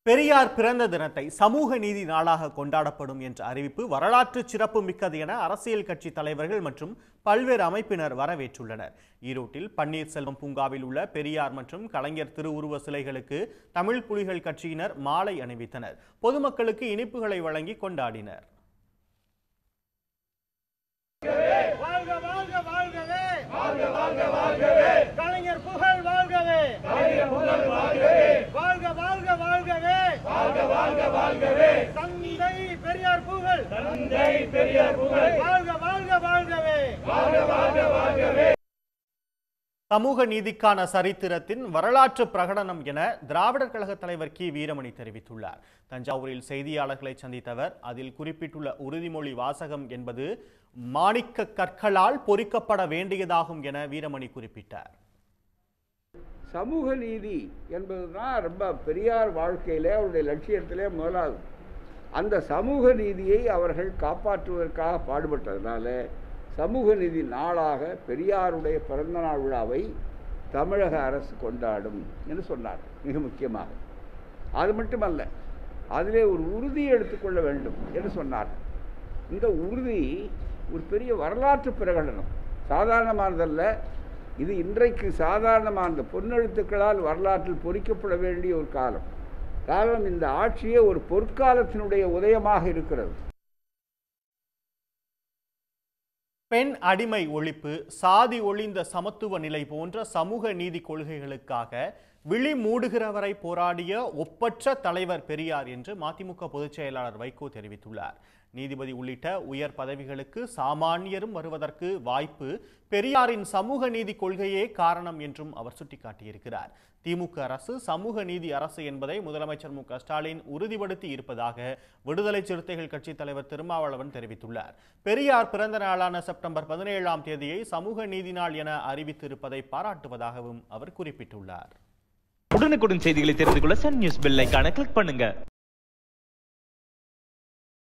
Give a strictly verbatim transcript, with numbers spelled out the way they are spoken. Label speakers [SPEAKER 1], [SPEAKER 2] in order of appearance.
[SPEAKER 1] பெரியார் பிறந்த தினத்தை சமூக நீதி நாளாக கொண்டாடப்படும் என்ற அறிவிப்பு வரலாற்று சிறப்பு மிக்கது என அரசியல் கட்சி தலைவர்கள் மற்றும் பல்வேறு அமைப்பினர் வரவேற்றுள்ளனர். ஈரோட்டில் பன்னீர்செல்வம் பூங்காவில் உள்ள பெரியார் மற்றும் கலைஞர் திருவுருவ சிலைகளுக்கு தமிழ் புலிகள் கட்சியினர் மாலை அணிவித்தனர். பொதுமக்களுக்கு இனிப்புகளை வழங்கி கொண்டாடினர்.
[SPEAKER 2] வாழ்க வாழ்க வாழ்கவே, வாழ்க வாழ்க வாழ்கவே, கலைஞர் புகழ் வாழ்கவே, கலைஞர் புகழ் வாழ்கவே, வாழ்க வாழ்க வாழ்கவே, வாழ்க வாழ்க வாழ்கவே, தந்தை பெரியார் புகழ், தந்தை பெரியார் புகழ், வாழ்க வாழ்க வாழ்கவே, வாழ்க வாழ்க வாழ்கவே.
[SPEAKER 1] சமூக நீதிக்கான சரித்திரத்தின் வரலாற்று பிரகடனம் என திராவிடர் கழக தலைவர் கி வீரமணி தெரிவித்துள்ளார். தஞ்சாவூரில் செய்தியாளர்களை சந்தித்தவர் அதில் குறிப்பிட்டுள்ள உறுதிமொழி வாசகம் என்பது மாணிக்க கற்களால் பொறிக்கப்பட வேண்டியதாகும் என வீரமணி குறிப்பிட்டார்.
[SPEAKER 3] சமூக நீதி என்பதுதான் ரொம்ப பெரியார் வாழ்க்கையிலே அவருடைய லட்சியத்திலே முதலாவது. அந்த சமூக நீதியை அவர்கள் காப்பாற்றுவதற்காக பாடுபட்டதுனால சமூக நீதி நாளாக பெரியாருடைய பிறந்தநாள் விழாவை தமிழக அரசு கொண்டாடும் என்று சொன்னார். மிக முக்கியமாக அது மட்டுமல்ல, அதிலே ஒரு உறுதி எடுத்துக்கொள்ள வேண்டும் என்று சொன்னார். இந்த உறுதி ஒரு பெரிய வரலாற்று பிரகடனம், சாதாரணமானதல்ல. இது இன்றைக்கு சாதாரணமான பொன்னெழுத்துக்களால் வரலாற்றில் பொறிக்கப்பட வேண்டிய ஒரு காலம். காரணம், இந்த ஆட்சியே ஒரு பொற்காலத்தினுடைய உதயமாக இருக்கிறது.
[SPEAKER 1] பெண் அடிமை ஒழிப்பு, சாதி ஒழிந்த சமத்துவ நிலை போன்ற சமூக நீதி கொள்கைகளுக்காக விழி மூடுகிறவரை போராடிய ஒப்பற்ற தலைவர் பெரியார் என்று மதிமுக பொதுச் செயலாளர் வைகோ தெரிவித்துள்ளார். நீதிபதி உள்ளிட்ட உயர் பதவிகளுக்கு சாமானியரும் வருவதற்கு வாய்ப்பு பெரியாரின் சமூக நீதி கொள்கையே காரணம் என்றும் அவர் சுட்டிக்காட்டியிருக்கிறார். திமுக அரசு சமூக நீதி அரசு என்பதை முதலமைச்சர் மு க ஸ்டாலின் உறுதிப்படுத்தி இருப்பதாக விடுதலை சிறுத்தைகள் கட்சி தலைவர் திருமாவளவன் தெரிவித்துள்ளார். பெரியார் பிறந்த நாளான செப்டம்பர் பதினேழாம் தேதியை சமூக நீதி நாள் என அறிவித்திருப்பதை பாராட்டுவதாகவும் அவர் குறிப்பிட்டுள்ளார்.
[SPEAKER 4] உடனுக்குடன் செய்திகளை தெரிந்து கொள்ள சன் நியூஸ் பெல் ஐகானை கிளிக் பண்ணுங்க.